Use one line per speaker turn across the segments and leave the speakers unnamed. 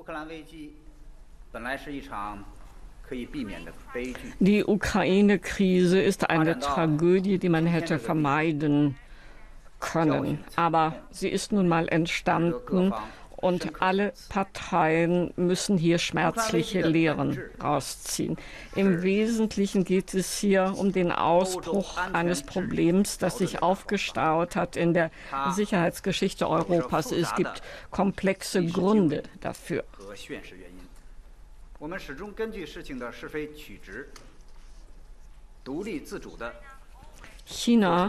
Die Ukraine-Krise ist eine Tragödie, die man hätte vermeiden können. Aber sie ist nun mal entstanden und alle Parteien müssen hier schmerzliche Lehren rausziehen. Im Wesentlichen geht es hier um den Ausbruch eines Problems, das sich aufgestaut hat in der Sicherheitsgeschichte Europas. Es gibt komplexe Gründe dafür. China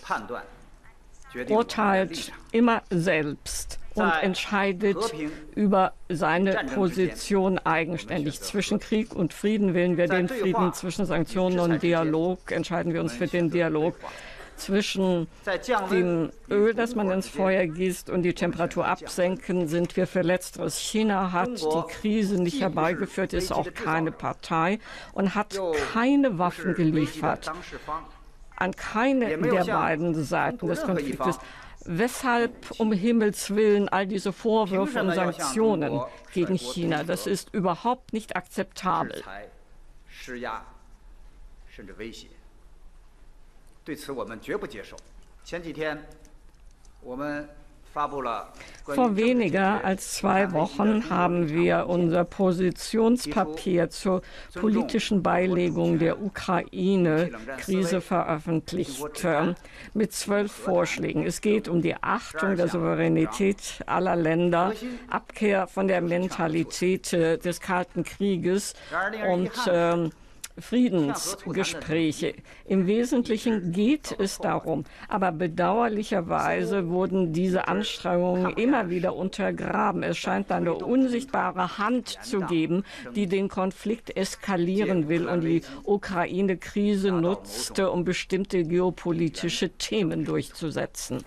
urteilt immer selbst und entscheidet über seine Position eigenständig. Zwischen Krieg und Frieden wählen wir den Frieden, zwischen Sanktionen und Dialog entscheiden wir uns für den Dialog. Zwischen dem Öl, das man ins Feuer gießt, und die Temperatur absenken, sind wir für Letzteres. China hat die Krise nicht herbeigeführt, ist auch keine Partei und hat keine Waffen geliefert an keine der beiden Seiten des Konfliktes. Weshalb um Himmels Willen all diese Vorwürfe und Sanktionen gegen China? Das ist überhaupt nicht akzeptabel. Vor weniger als 2 Wochen haben wir unser Positionspapier zur politischen Beilegung der Ukraine-Krise veröffentlicht mit 12 Vorschlägen. Es geht um die Achtung der Souveränität aller Länder, Abkehr von der Mentalität des Kalten Krieges und Friedensgespräche. Im Wesentlichen geht es darum, aber bedauerlicherweise wurden diese Anstrengungen immer wieder untergraben. Es scheint eine unsichtbare Hand zu geben, die den Konflikt eskalieren will und die Ukraine-Krise nutzte, um bestimmte geopolitische Themen durchzusetzen.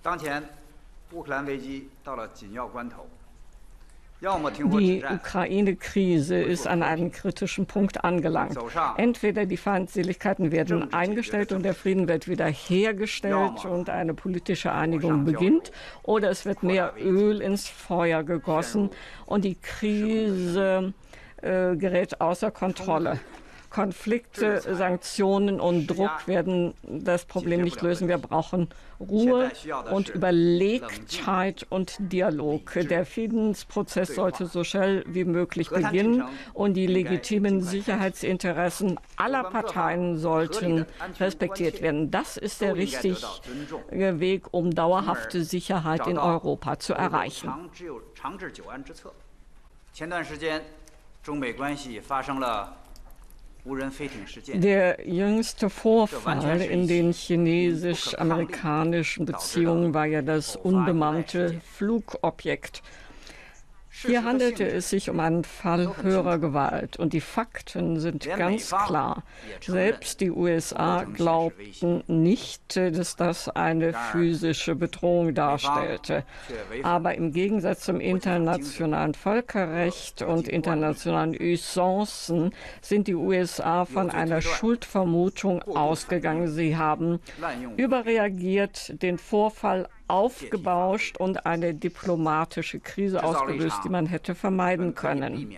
Die Ukraine-Krise ist an einem kritischen Punkt angelangt. Entweder die Feindseligkeiten werden eingestellt und der Frieden wird wiederhergestellt und eine politische Einigung beginnt, oder es wird mehr Öl ins Feuer gegossen und die Krise gerät außer Kontrolle. Konflikte, Sanktionen und Druck werden das Problem nicht lösen. Wir brauchen Ruhe und Überlegtheit und Dialog. Der Friedensprozess sollte so schnell wie möglich beginnen und die legitimen Sicherheitsinteressen aller Parteien sollten respektiert werden. Das ist der richtige Weg, um dauerhafte Sicherheit in Europa zu erreichen. Der jüngste Vorfall in den chinesisch-amerikanischen Beziehungen war ja das unbemannte Flugobjekt. Hier handelte es sich um einen Fall höherer Gewalt und die Fakten sind ganz klar. Selbst die USA glaubten nicht, dass das eine physische Bedrohung darstellte. Aber im Gegensatz zum internationalen Völkerrecht und internationalen Usancen sind die USA von einer Schuldvermutung ausgegangen. Sie haben überreagiert, den Vorfall aufgebauscht und eine diplomatische Krise ausgelöst, die man hätte vermeiden können.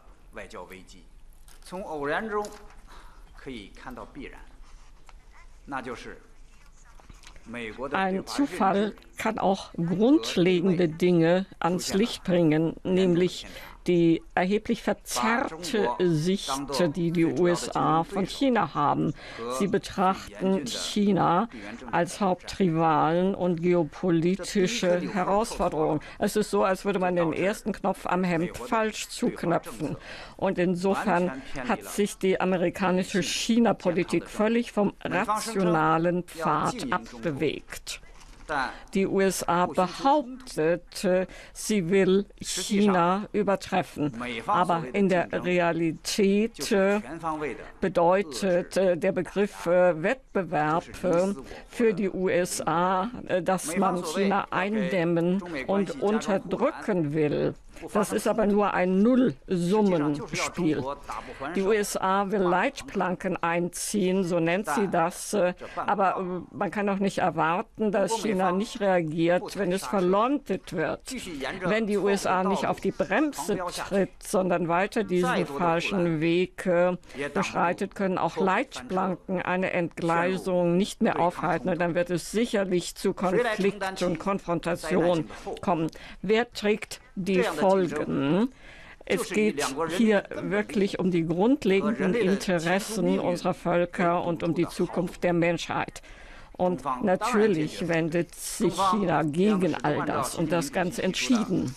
Ein Zufall kann auch grundlegende Dinge ans Licht bringen, nämlich die erheblich verzerrte Sicht, die die USA von China haben. Sie betrachten China als Hauptrivalen und geopolitische Herausforderung. Es ist so, als würde man den ersten Knopf am Hemd falsch zuknöpfen. Und insofern hat sich die amerikanische China-Politik völlig vom rationalen Pfad abbewegt. Die USA behauptet, sie will China übertreffen. Aber in der Realität bedeutet der Begriff Wettbewerb für die USA, dass man China eindämmen und unterdrücken will. Das ist aber nur ein Nullsummenspiel. Die USA will Leitplanken einziehen, so nennt sie das. Aber man kann auch nicht erwarten, dass China nicht reagiert, wenn es verleumdet wird. Wenn die USA nicht auf die Bremse tritt, sondern weiter diesen falschen Weg beschreitet, können auch Leitplanken eine Entgleisung nicht mehr aufhalten. Und dann wird es sicherlich zu Konflikt und Konfrontation kommen. Wer trägt die Folgen? Es geht hier wirklich um die grundlegenden Interessen unserer Völker und um die Zukunft der Menschheit. Und natürlich wendet sich China gegen all das und das ganz entschieden.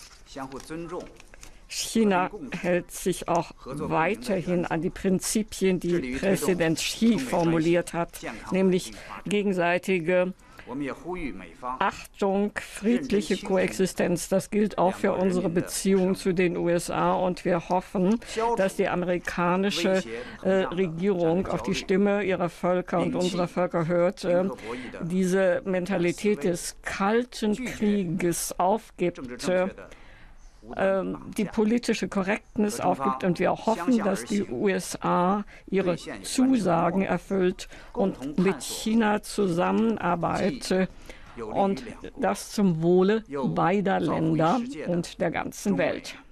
China hält sich auch weiterhin an die Prinzipien, die Präsident Xi formuliert hat, nämlich gegenseitige Achtung, friedliche Koexistenz. Das gilt auch für unsere Beziehungen zu den USA. Und wir hoffen, dass die amerikanische Regierung auf die Stimme ihrer Völker und unserer Völker hört, diese Mentalität des Kalten Krieges aufgibt, die politische Korrektness aufgibt, und wir hoffen, dass die USA ihre Zusagen erfüllt und mit China zusammenarbeitet, und das zum Wohle beider Länder und der ganzen Welt.